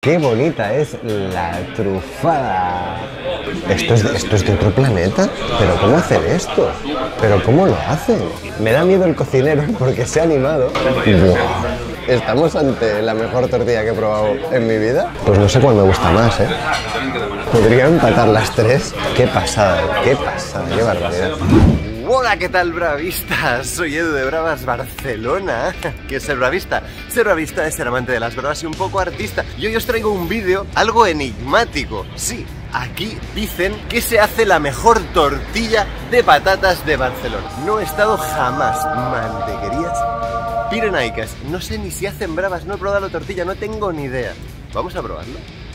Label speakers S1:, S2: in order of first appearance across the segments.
S1: qué bonita es la trufada. ¿Esto es de otro planeta? ¿Pero cómo hacen esto? ¿Pero cómo lo hacen? Me da miedo el cocinero porque se ha animado. ¡Buah! ¿Estamos ante la mejor tortilla que he probado en mi vida? Pues no sé cuál me gusta más, ¿eh? ¿Podría empatar las tres? ¡Qué pasada, qué barbaridad! Hola, ¿qué tal, bravistas? Soy Edu de Bravas Barcelona. ¿Qué es ser bravista? Ser bravista es ser amante de las bravas y un poco artista. Y hoy os traigo un vídeo algo enigmático. Sí, aquí dicen que se hace la mejor tortilla de patatas de Barcelona. No he estado jamás. Mantequerías pirenaicas. No sé ni si hacen bravas, no he probado la tortilla, no tengo ni idea. ¿Vamos a probarlo?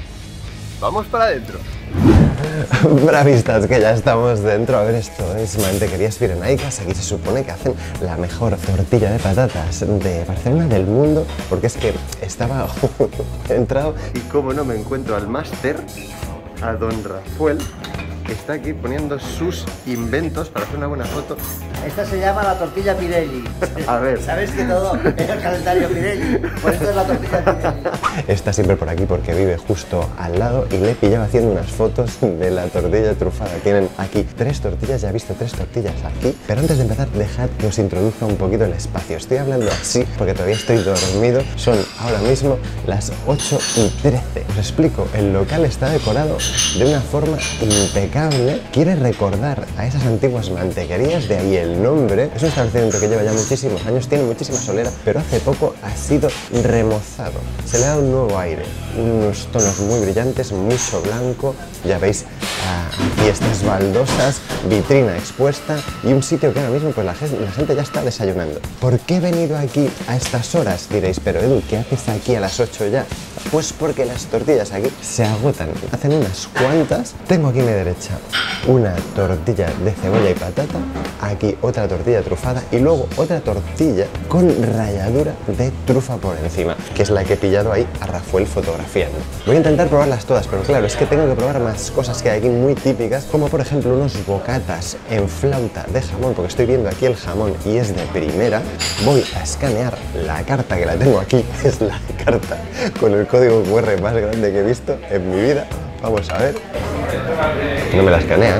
S1: Vamos para adentro. Bravistas, que ya estamos dentro. A ver, esto es Mantequerías Pirenaicas. Aquí se supone que hacen la mejor tortilla de patatas de Barcelona del mundo. Porque es que estaba entrado y como no me encuentro al máster, a don Rafael, que está aquí poniendo sus inventos para hacer una buena foto.
S2: Esta se llama la tortilla Pirelli.
S1: A ver.
S2: ¿Sabes que todo es el calendario Pirelli? Pues esto es la tortilla Pirelli.
S1: Está siempre por aquí porque vive justo al lado y le he pillado haciendo unas fotos de la tortilla trufada. Tienen aquí 3 tortillas, ya he visto 3 tortillas aquí. Pero antes de empezar, dejad que os introduzca un poquito el espacio. Estoy hablando así porque todavía estoy dormido. Son ahora mismo las 8:13. Os explico, el local está decorado de una forma impecable. Quiere recordar a esas antiguas mantequerías, de ahí el nombre. Es un establecimiento que lleva ya muchísimos años, tiene muchísima solera, pero hace poco ha sido remozado. Se le ha dado un nuevo aire, unos tonos muy brillantes, mucho blanco. Ya veis, aquí estas baldosas, vitrina expuesta y un sitio que ahora mismo pues la gente ya está desayunando. ¿Por qué he venido aquí a estas horas? Diréis, pero Edu, ¿qué haces aquí a las 8 ya? Pues porque las tortillas aquí se agotan, hacen unas cuantas. Tengo aquí a mi derecha una tortilla de cebolla y patata, aquí otra tortilla trufada y luego otra tortilla con ralladura de trufa por encima, que es la que he pillado ahí a Rafael fotografiando. Voy a intentar probarlas todas, pero claro, es que tengo que probar más cosas que hay aquí muy típicas, como por ejemplo unos bocatas en flauta de jamón, porque estoy viendo aquí el jamón y es de primera. Voy a escanear la carta, que la tengo aquí, es la carta con el código QR más grande que he visto en mi vida. Vamos a ver. No me la escanea.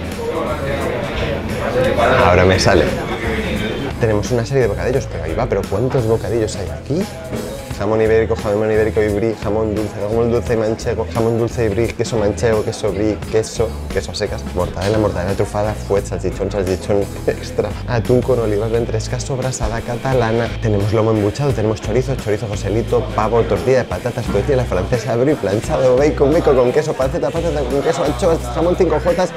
S1: Ahora me sale. Tenemos una serie de bocadillos, pero ahí va, pero ¿cuántos bocadillos hay aquí? Jamón ibérico y brie, jamón dulce y manchego, jamón dulce y brie, queso manchego, queso brie, queso a secas, mortadela trufada, fuet, salchichón extra, atún con olivas, ventresca, sobrasada catalana. Tenemos lomo embuchado, tenemos chorizo joselito, pavo, tortilla de patatas, tortilla la francesa, brie, planchado, bacon con queso, panceta con queso, anchoas, jamón 5J.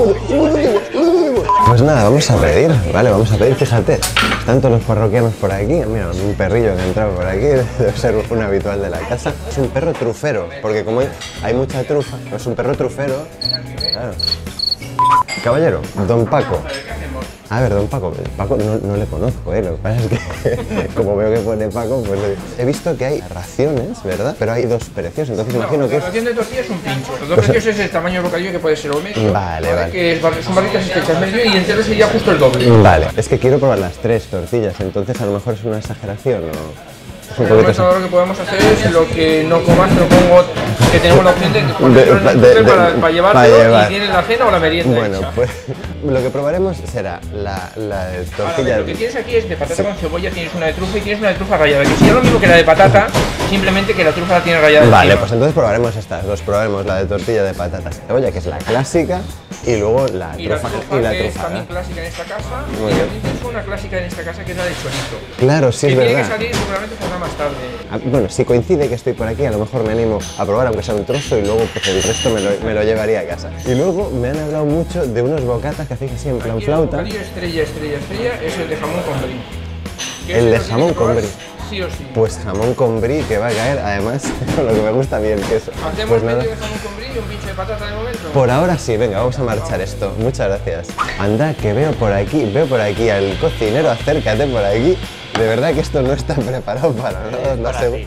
S1: Pues nada, vamos a pedir, ¿vale? Vamos a pedir, fíjate, están todos los parroquianos por aquí. Mira, un perrillo que ha entrado por aquí, debe ser un habitual de la casa. Es un perro trufero, porque como hay mucha trufa, es un perro trufero, claro. Caballero, don Paco. A ver, don Paco, Paco no le conozco, lo que pasa es que como veo que pone Paco, pues he visto que hay raciones, ¿verdad? Pero hay 2 precios, entonces imagino que...
S3: La ración de tortilla es un pincho, los 2 precios es el tamaño del bocadillo, que puede ser o medio,
S1: vale.
S3: Que son barritas estrechas medio y entero sería justo el doble.
S1: Vale, es que quiero probar las 3 tortillas, entonces a lo mejor es una exageración o...
S3: Lo que podemos hacer es lo que no comas, te lo pongo, que tenemos la opción de ponerlo para llevártelo y tienes la cena o la merienda.
S1: Bueno, hecha. Pues lo que probaremos será la de tortilla.
S3: Lo que tienes aquí es de patata con cebolla, tienes una de trufa y tienes una de trufa rallada, que sería lo mismo que la de patata, simplemente que la trufa la tiene rallada.
S1: Vale, pues entonces probaremos estas 2, probaremos la de tortilla de patatas y cebolla, que es la clásica, y luego la trufa
S3: que es también clásica en esta casa, y también tienes una clásica en esta casa que es la de chorizo.
S1: Claro, sí, es verdad.
S3: Tiene que salir seguramente más tarde.
S1: Bueno, si coincide que estoy por aquí, a lo mejor me animo a probar aunque sea un trozo y luego pues el resto me lo llevaría a casa. Y luego me han hablado mucho de unos bocatas que hacéis así en plan flauta.
S3: El bocadillo estrella es el de jamón con brie.
S1: El de jamón con brie.
S3: Sí o sí.
S1: Pues jamón con brie que va a caer, además, con lo que me gusta a mí el queso.
S3: ¿Hacemos
S1: pues
S3: medio de jamón con brie y un pincho de patata de momento?
S1: Por ahora sí, venga, vamos a marchar esto. Muchas gracias. Anda, que veo por aquí al cocinero, acércate por aquí. De verdad que esto no está preparado para nada, no sé.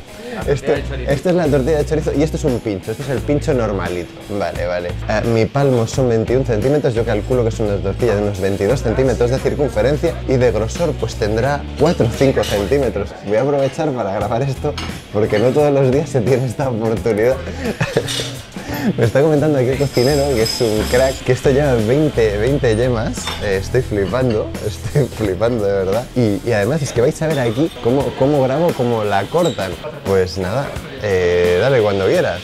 S1: Esto es la tortilla de chorizo y esto es un pincho. Esto es el pincho normalito. Vale, vale. Mi palmo son 21 centímetros. Yo calculo que es una tortilla de unos 22 centímetros de circunferencia y de grosor pues tendrá 4 o 5 centímetros. Voy a aprovechar para grabar esto porque no todos los días se tiene esta oportunidad. Me está comentando aquí el cocinero, que es un crack, que esto lleva 20 yemas. Estoy flipando de verdad. Y además es que vais a ver aquí cómo grabo, cómo la cortan. Pues nada, dale cuando quieras.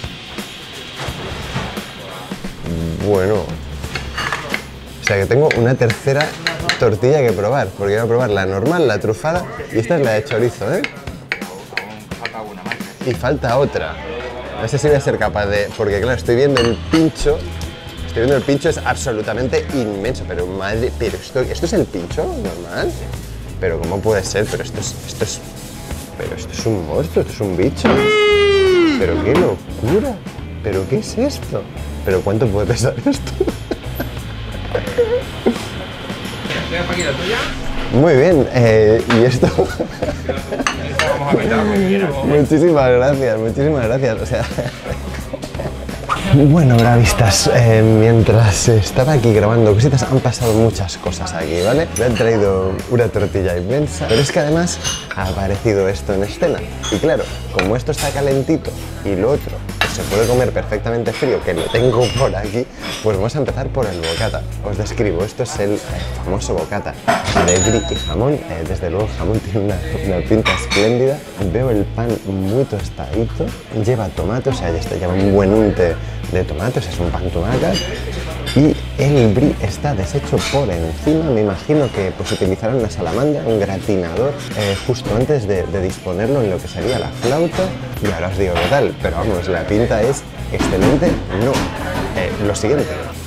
S1: Bueno, o sea que tengo una tercera tortilla que probar, porque voy a probar la normal, la trufada, y esta es la de chorizo, ¿eh? Y falta otra. No sé si voy a ser capaz de... Porque claro, estoy viendo el pincho, es absolutamente inmenso, pero madre... Pero ¿esto es el pincho normal? Pero ¿cómo puede ser? Pero esto es un monstruo, esto es un bicho. Pero qué locura. ¿Pero qué es esto? ¿Pero cuánto puede pesar esto?
S3: ¿Aquí la tuya?
S1: Muy bien, y esto... Muchísimas gracias, o sea... Bueno, bravistas, mientras estaba aquí grabando cositas han pasado muchas cosas aquí, ¿vale? Me han traído una tortilla inmensa, pero es que además ha aparecido esto en escena. Y claro, como esto está calentito y lo otro se puede comer perfectamente frío, que lo tengo por aquí, pues vamos a empezar por el bocata. Os describo, esto es el famoso bocata de brie y jamón. Desde luego el jamón tiene una pinta espléndida. Veo el pan muy tostadito, lleva tomate, o sea, ya lleva un buen unte de tomates, es un pan tomacas. Y el brie está deshecho por encima. Me imagino que pues utilizarán una salamandra, un gratinador, justo antes de disponerlo en lo que sería la flauta. Y ahora os digo qué tal, pero vamos, la pinta es excelente. No, lo siguiente.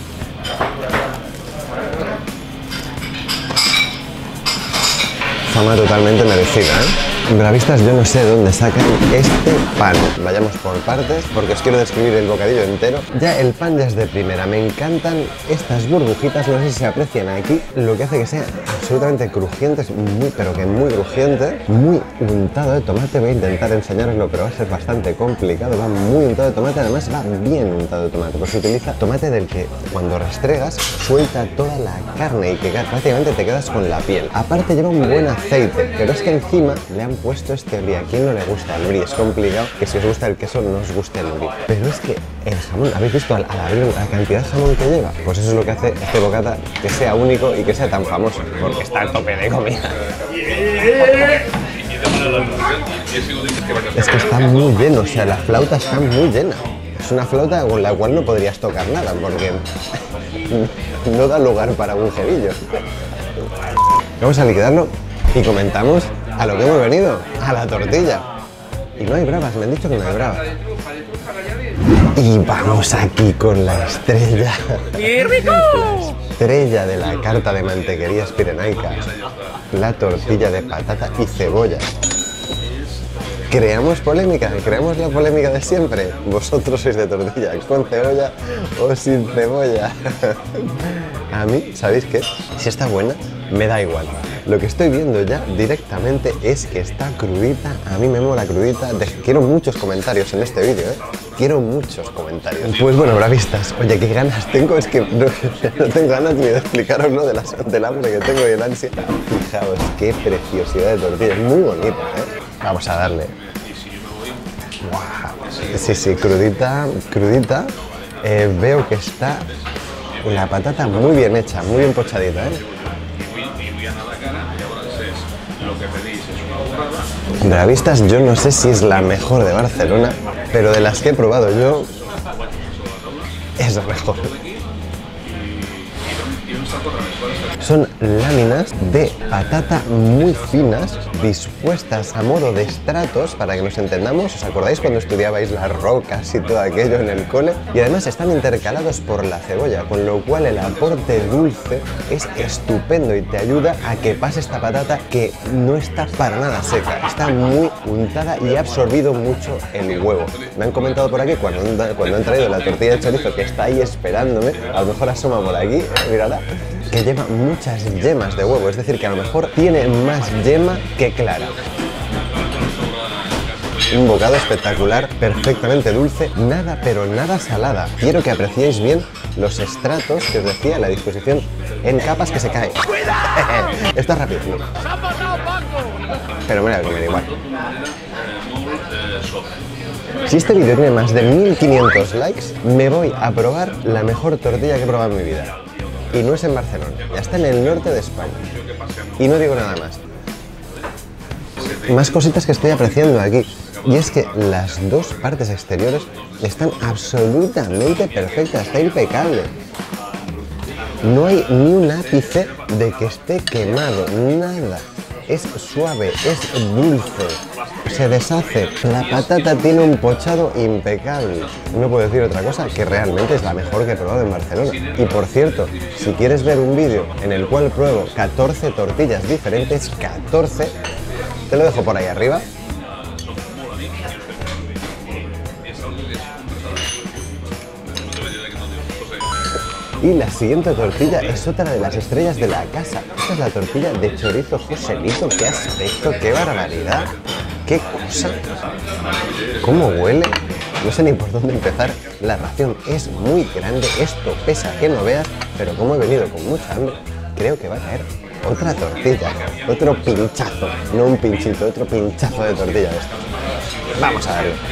S1: Fama totalmente merecida, ¿eh? Bravistas, yo no sé dónde sacan este pan. Vayamos por partes, porque os quiero describir el bocadillo entero. Ya el pan ya es de primera. Me encantan estas burbujitas, no sé si se aprecian aquí, lo que hace que sea absolutamente crujiente, pero que muy crujiente, muy untado de tomate. Voy a intentar enseñaroslo, pero va a ser bastante complicado. Va muy untado de tomate, además va bien untado de tomate, porque se utiliza tomate del que cuando restregas suelta toda la carne y que prácticamente te quedas con la piel. Aparte lleva un buen aceite, pero es que encima le han puesto este brie. ¿A quién no le gusta el brie? Es complicado que si os gusta el queso no os guste el brie. Pero es que el jamón, ¿habéis visto al abrir la cantidad de jamón que lleva? Pues eso es lo que hace este bocata que sea único y que sea tan famoso, porque está a tope de comida. Es que está muy lleno, o sea, la flauta está muy llena. Es una flauta con la cual no podrías tocar nada, porque no da lugar para un jerillo. Vamos a liquidarlo y comentamos a lo que hemos venido, a la tortilla. Y no hay bravas, me han dicho que no hay bravas. Y vamos aquí con la estrella.
S3: ¡Qué rico!
S1: La estrella de la carta de mantequerías pirenaicas. La tortilla de patata y cebolla. Creamos polémica, creamos la polémica de siempre. Vosotros sois de tortilla con cebolla o sin cebolla. A mí, ¿sabéis qué? Si está buena, me da igual. Lo que estoy viendo ya directamente es que está crudita. A mí me mola crudita. Quiero muchos comentarios en este vídeo, ¿eh? Quiero muchos comentarios. Pues bueno, bravistas, oye, qué ganas tengo. Es que no tengo ganas ni de explicaroslo del hambre que tengo y el ansia. Fijaos, qué preciosidad de tortilla. Es muy bonita, ¿eh? Vamos a darle. Wow. Sí, crudita. Veo que está la patata muy bien hecha, muy bien pochadita, ¿eh? Bravistas, yo no sé si es la mejor de Barcelona, pero de las que he probado yo, es la mejor. Son láminas de patata muy finas, dispuestas a modo de estratos, para que nos entendamos. ¿Os acordáis cuando estudiabais las rocas y todo aquello en el cole? Y además están intercalados por la cebolla, con lo cual el aporte dulce es estupendo y te ayuda a que pase esta patata que no está para nada seca, está muy untada y ha absorbido mucho el huevo. Me han comentado por aquí cuando han traído la tortilla de chorizo, que está ahí esperándome, a lo mejor asoma por aquí, mírala, que lleva muchas yemas de huevo, es decir, que a lo mejor tiene más yema que clara. un bocado espectacular, perfectamente dulce, nada pero nada salada. Quiero que apreciéis bien los estratos que os decía, la disposición en capas que se caen. Esto es rápido, ¿no? Pero me voy a comer igual. Si este vídeo tiene más de 1500 likes, me voy a probar la mejor tortilla que he probado en mi vida. Y no es en Barcelona, ya está en el norte de España. Y no digo nada más. Más cositas que estoy apreciando aquí. Y es que las dos partes exteriores están absolutamente perfectas, está impecable. No hay ni un ápice de que esté quemado, nada. Es suave, es dulce, se deshace. La patata tiene un pochado impecable. No puedo decir otra cosa, que realmente es la mejor que he probado en Barcelona. Y por cierto, si quieres ver un vídeo en el cual pruebo 14 tortillas diferentes, 14, te lo dejo por ahí arriba. Y la siguiente tortilla es otra de las estrellas de la casa. Esta es la tortilla de chorizo Joselito. ¡Qué aspecto! ¡Qué barbaridad! ¡Qué cosa! ¿Cómo huele? No sé ni por dónde empezar. La ración es muy grande. Esto pesa que no veas. Pero como he venido con mucha hambre, creo que va a caer otra tortilla. Otro pinchazo. No un pinchito, otro pinchazo de tortilla de esto. Vamos a darle.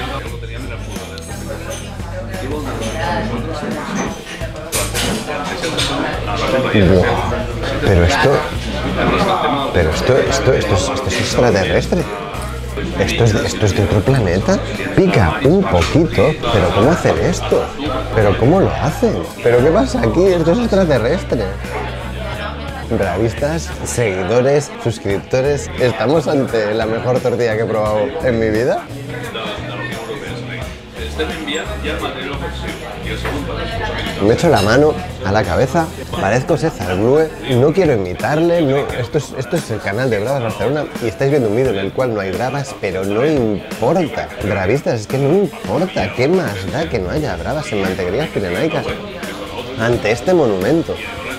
S1: Pero esto es extraterrestre. Esto es de otro planeta. Pica un poquito, pero ¿cómo hacen esto? ¿Pero cómo lo hacen? ¿Pero qué pasa aquí? Esto es extraterrestre. Bravistas, seguidores, suscriptores, ¿estamos ante la mejor tortilla que he probado en mi vida? Me echo la mano a la cabeza, parezco César Blue, no quiero imitarle, no, esto es el canal de Bravas Barcelona y estáis viendo un vídeo en el cual no hay bravas, pero no importa. Bravistas, es que no importa, ¿qué más da que no haya bravas en Mantequerías Pirenaicas ante este monumento?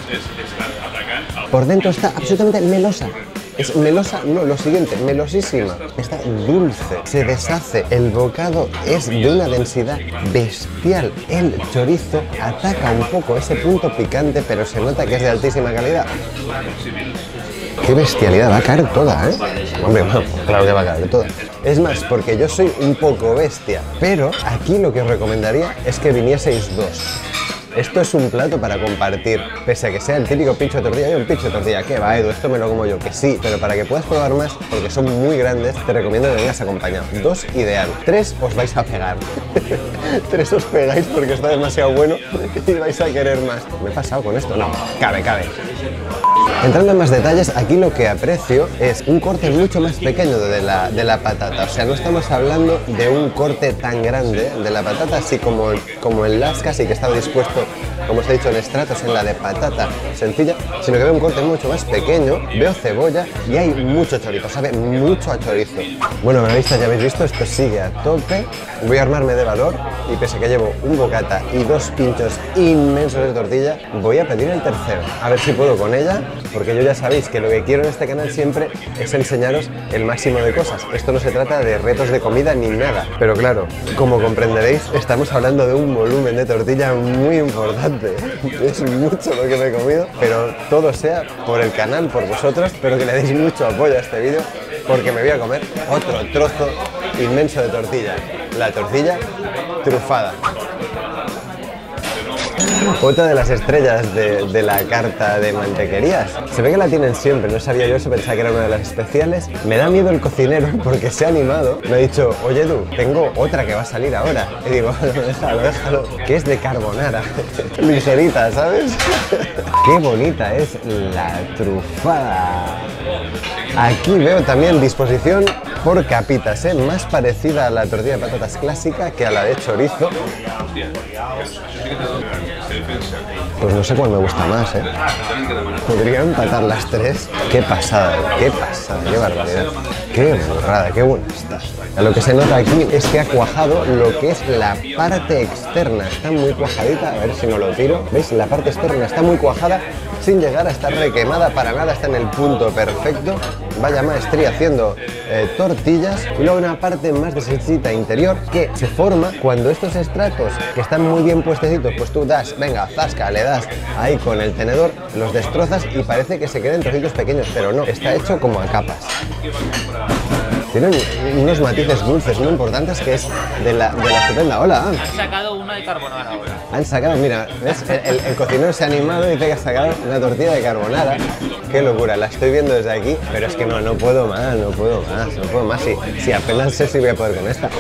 S1: Por dentro está absolutamente melosa. Es melosa, no, lo siguiente, melosísima. Está dulce, se deshace, el bocado es de una densidad bestial. El chorizo ataca un poco ese punto picante, pero se nota que es de altísima calidad. ¡Qué bestialidad! Va a caer toda, ¿eh? Hombre, no, claro que va a caer toda. Es más, porque yo soy un poco bestia, pero aquí lo que os recomendaría es que vinieseis dos. Esto es un plato para compartir, pese a que sea el típico pincho de tortilla. Hay un pincho de tortilla, ¿qué va, Edu? Esto me lo como yo, que sí, pero para que puedas probar más, porque son muy grandes, te recomiendo que vengas acompañado. 2 ideal, 3 os vais a pegar. 3 os pegáis porque está demasiado bueno y vais a querer más. ¿Me he pasado con esto? No, cabe. Entrando en más detalles, aquí lo que aprecio es un corte mucho más pequeño de la patata. O sea, no estamos hablando de un corte tan grande de la patata, así como el lasca, así que estaba dispuesto, como os he dicho, en estratos en la de patata sencilla, sino que veo un corte mucho más pequeño, veo cebolla y hay mucho chorizo, sabe mucho a chorizo. Bueno, bravistas, ya habéis visto, esto sigue a tope. Voy a armarme de valor y pese a que llevo un bocata y 2 pinchos inmensos de tortilla, voy a pedir el tercero. A ver si puedo con ella, porque yo ya sabéis que lo que quiero en este canal siempre es enseñaros el máximo de cosas. Esto no se trata de retos de comida ni nada, pero claro, como comprenderéis, estamos hablando de un volumen de tortilla muy importante. Es mucho lo que me he comido, pero todo sea por el canal, por vosotros. Espero que le deis mucho apoyo a este vídeo, porque me voy a comer otro trozo inmenso de tortilla. La tortilla trufada. Otra de las estrellas de la carta de Mantequerías. Se ve que la tienen siempre, no sabía yo eso, pensaba que era una de las especiales. Me da miedo el cocinero porque se ha animado. Me ha dicho, oye Edu, tengo otra que va a salir ahora. Y digo, déjalo, que es de carbonara. Ligerita, ¿sabes? Qué bonita es la trufada. Aquí veo también disposición por capitas, más parecida a la tortilla de patatas clásica que a la de chorizo. Pues no sé cuál me gusta más, Podría empatar las 3. Qué pasada, qué barbaridad. Qué burrada, qué buena está. Lo que se nota aquí es que ha cuajado lo que es la parte externa. Está muy cuajadita, a ver si no lo tiro. ¿Veis? La parte externa está muy cuajada, sin llegar a estar requemada para nada, está en el punto perfecto. vaya maestría haciendo tortillas, y luego una parte más de salsita interior que se forma cuando estos estratos que están muy bien puestecitos, pues tú das, venga, zasca, le das ahí con el tenedor, los destrozas y parece que se queden trocitos pequeños, pero no, está hecho como a capas. Tienen unos matices dulces muy importantes que es de la estupenda. Hola.
S4: Han sacado una de carbonara ahora.
S1: Han sacado, mira, ¿ves? El cocinero se ha animado y dice que ha sacado una tortilla de carbonara. Qué locura, la estoy viendo desde aquí, pero es que no puedo más, no puedo más. Si apenas sé si voy a poder con esta.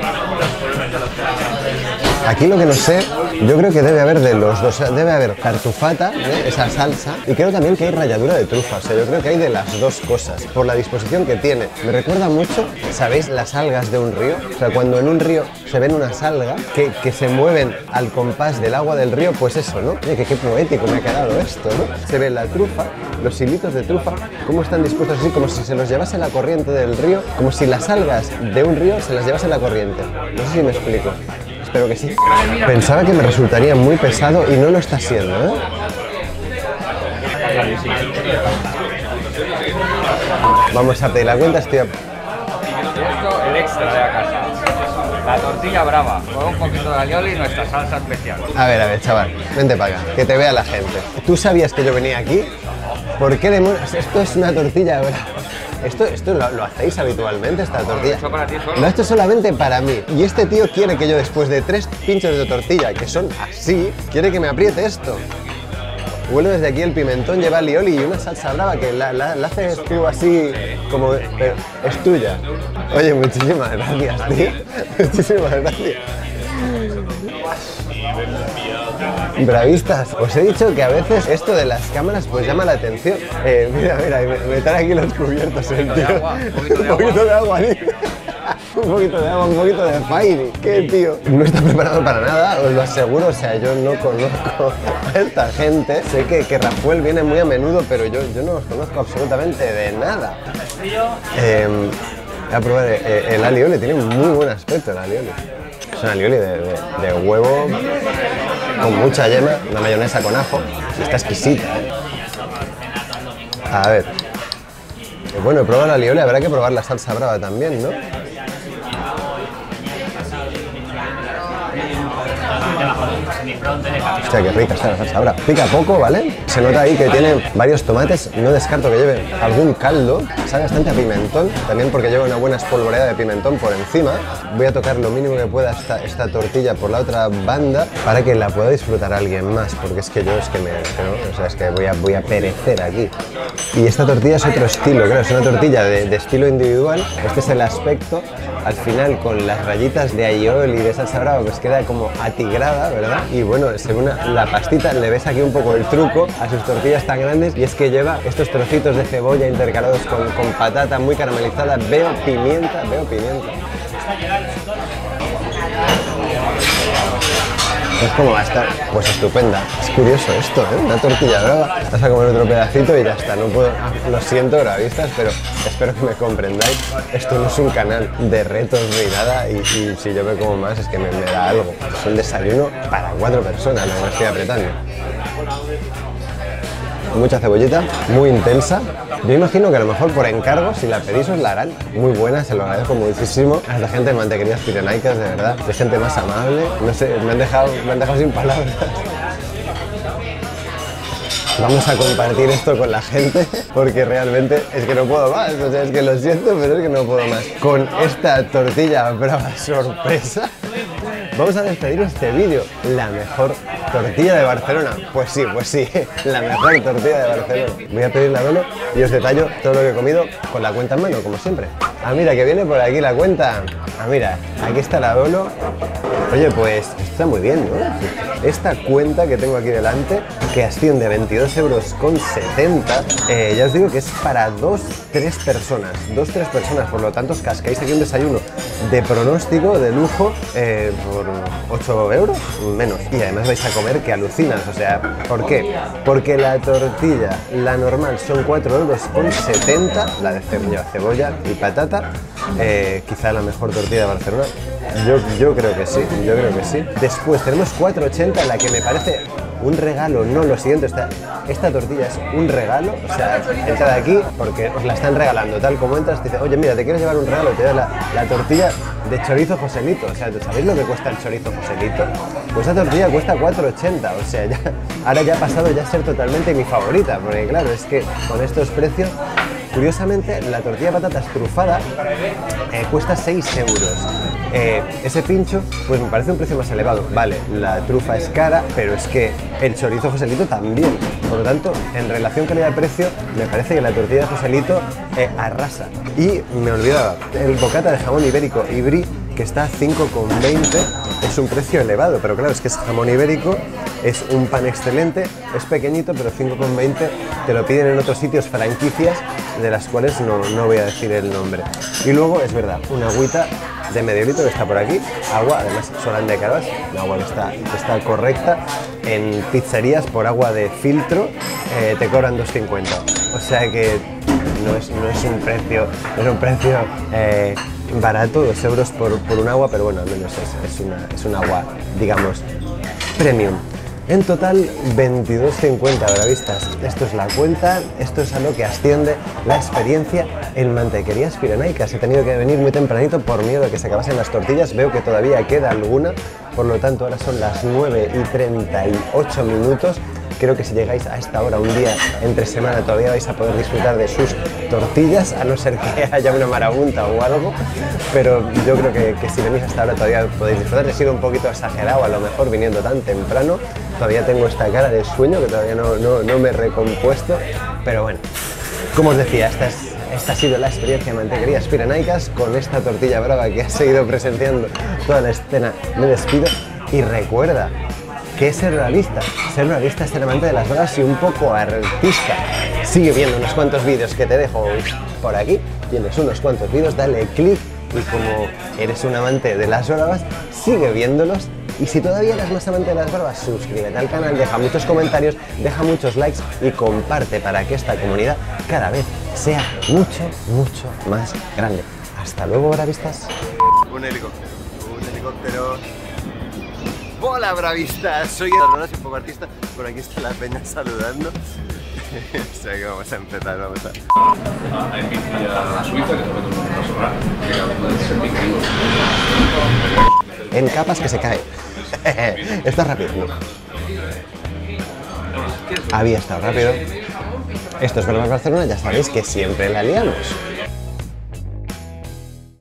S1: Aquí lo que no sé, yo creo que debe haber de los dos, debe haber tartufata, esa salsa, y creo también que hay ralladura de trufa, o sea, yo creo que hay de las dos cosas, por la disposición que tiene. Me recuerda mucho, ¿sabéis? Las algas de un río, o sea, cuando en un río se ven unas algas que se mueven al compás del agua del río, pues eso, ¿no? Oye, que qué poético me ha quedado esto, ¿no? Se ve la trufa, los hilitos de trufa, cómo están dispuestos así, como si se los llevase la corriente del río, como si las algas de un río se las llevase la corriente. No sé si me explico. Espero que sí. Pensaba que me resultaría muy pesado y no lo está siendo, ¿eh? Vamos a pedir la cuenta, estoy a...
S5: Esto, el extra de la casa. La tortilla brava, con un poquito de alioli y nuestra salsa especial.
S1: A ver, chaval, vente para acá, que te vea la gente. ¿Tú sabías que yo venía aquí? ¿Por qué demonios? Esto es una tortilla brava. ¿Esto lo hacéis habitualmente, esta tortilla?
S5: Lo para ti solo.
S1: Lo he hecho solamente para mí. Y este tío quiere que yo, después de 3 pinchos de tortilla, que son así, quiere que me apriete esto. Huele desde aquí el pimentón, lleva alioli y una salsa brava que la haces tú así, como... Pero es tuya. Oye, muchísimas gracias, tío. Muchísimas gracias. Bravistas, os he dicho que a veces esto de las cámaras pues llama la atención. Mira, me trae aquí los cubiertos el tío. Un poquito de agua, tío. Un poquito de agua, un poquito de Fairy. ¿Qué, tío? No está preparado para nada, os lo aseguro. O sea, yo no conozco a esta gente. Sé que Rafael viene muy a menudo, pero yo no os conozco absolutamente de nada. Voy a probar el alioli, tiene muy buen aspecto el alioli. Es un alioli de huevo con mucha yema, una mayonesa con ajo. Está exquisita, ¿eh? A ver. Bueno, he probado el alioli, habrá que probar la salsa brava también, ¿no? Hostia, qué rica está la salsa brava. Pica poco, ¿vale? Se nota ahí que tiene varios tomates. No descarto que lleve algún caldo. Sabe bastante a pimentón, también porque lleva una buena espolvoreada de pimentón por encima. Voy a tocar lo mínimo que pueda esta tortilla por la otra banda para que la pueda disfrutar alguien más, porque es que yo voy a perecer aquí. Y esta tortilla es otro estilo, creo, es una tortilla de estilo individual. Este es el aspecto. Al final, con las rayitas de aioli y de salsa brava, pues queda como atigrada, ¿verdad? Y bueno, según la pastita, le ves aquí un poco el truco a sus tortillas tan grandes, y es que lleva estos trocitos de cebolla intercalados con patata muy caramelizada. Veo pimienta. Pues cómo va a estar, pues estupenda. Es curioso esto, ¿eh? Una tortilla brava. Vas a comer otro pedacito y ya está. No puedo, lo siento, bravistas, pero espero que me comprendáis. Esto no es un canal de retos ni nada, y si yo me como más es que me da algo. Es un desayuno para 4 personas, lo que me estoy apretando. Mucha cebollita, muy intensa. Yo imagino que a lo mejor por encargo, si la pedís, os la harán. Muy buena, se lo agradezco muchísimo a esta gente de Mantequerías Pirenaicas, de verdad. De gente más amable. No sé, me han dejado sin palabras. Vamos a compartir esto con la gente, porque realmente es que no puedo más. O sea, es que lo siento, pero es que no puedo más. Con esta tortilla brava sorpresa, vamos a despedir este vídeo. La mejor tortilla de Barcelona. Pues sí, la mejor tortilla de Barcelona. Voy a pedir la dono y os detallo todo lo que he comido con la cuenta en mano, como siempre. Ah, mira, que viene por aquí la cuenta. Ah, mira, aquí está la dono. Oye, pues está muy bien, ¿no? Esta cuenta que tengo aquí delante, que asciende a 22,70 €, ya os digo que es para 2-3 personas. 2-3 personas, por lo tanto os cascáis aquí un desayuno de pronóstico, de lujo, por 8 € menos. Y además vais a comer que alucinas, o sea, ¿por qué? Porque la tortilla, la normal, son 4,70 €, la de cebolla y patata, quizá la mejor tortilla de Barcelona. Yo creo que sí, yo creo que sí. Después tenemos 4,80, la que me parece un regalo, no lo siguiente, esta tortilla es un regalo, o sea, entra de aquí porque os la están regalando, tal como entras, te dice, oye, mira, ¿te quieres llevar un regalo? Te da la tortilla de chorizo Joselito, o sea, ¿sabéis lo que cuesta el chorizo Joselito? Pues esta tortilla cuesta 4,80, o sea, ahora ya ha pasado ya a ser totalmente mi favorita, porque claro, es que con estos precios, curiosamente, la tortilla de patatas trufada cuesta 6 euros. Ese pincho, pues me parece un precio más elevado. Vale, la trufa es cara, pero es que el chorizo Joselito también. Por lo tanto, en relación calidad-precio, me parece que la tortilla de Joselito arrasa. Y me olvidaba, el bocata de jamón ibérico y brie, que está a 5,20, es un precio elevado, pero claro, es que es jamón ibérico, es un pan excelente, es pequeñito, pero 5,20 te lo piden en otros sitios, franquicias, de las cuales no voy a decir el nombre. Y luego, es verdad, una agüita de medio litro que está por aquí, agua, además Solán de Carvas, un agua que está correcta. En pizzerías por agua de filtro te cobran 2,50, o sea que no es un precio barato, 2 euros por un agua, pero bueno, al menos es un agua, digamos, premium. En total, 22,50 bravistas. Esto es la cuenta, esto es a lo que asciende la experiencia en Mantequerías Pirenaicas. He tenido que venir muy tempranito por miedo a que se acabasen las tortillas. Veo que todavía queda alguna, por lo tanto ahora son las 9:38. Creo que si llegáis a esta hora un día entre semana todavía vais a poder disfrutar de sus tortillas, a no ser que haya una marabunta o algo, pero yo creo que si venís hasta ahora todavía podéis disfrutar. He sido un poquito exagerado a lo mejor viniendo tan temprano, todavía tengo esta cara de sueño que todavía no me he recompuesto, pero bueno, como os decía, esta ha sido la experiencia de Mantequerías Pirenaicas con esta tortilla brava que ha seguido presenciando toda la escena. Me despido y recuerda, ¿qué es ser realista? Ser realista es ser amante de las bravas y un poco artista. Sigue viendo unos cuantos vídeos que te dejo por aquí. Tienes unos cuantos vídeos, dale click y como eres un amante de las bravas, sigue viéndolos. Y si todavía eres más amante de las bravas, suscríbete al canal, deja muchos comentarios, deja muchos likes y comparte para que esta comunidad cada vez sea mucho, mucho más grande. Hasta luego, bravistas.
S6: Un helicóptero. Hola, bravistas, soy un poco artista, por aquí está la peña saludando. O sea que vamos a empezar,
S7: Hay pizza suiza que también tenemos una que
S1: En capas que se cae. Esto es rápido, ¿no? Había estado rápido. Esto es Verbas Barcelona, ya sabéis que siempre la liamos.